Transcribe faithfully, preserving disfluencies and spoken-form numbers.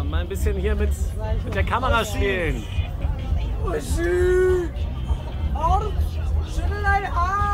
mal ein bisschen hier mit, mit der Kamera spielen. Uschi! Art, schüttel dein Arm!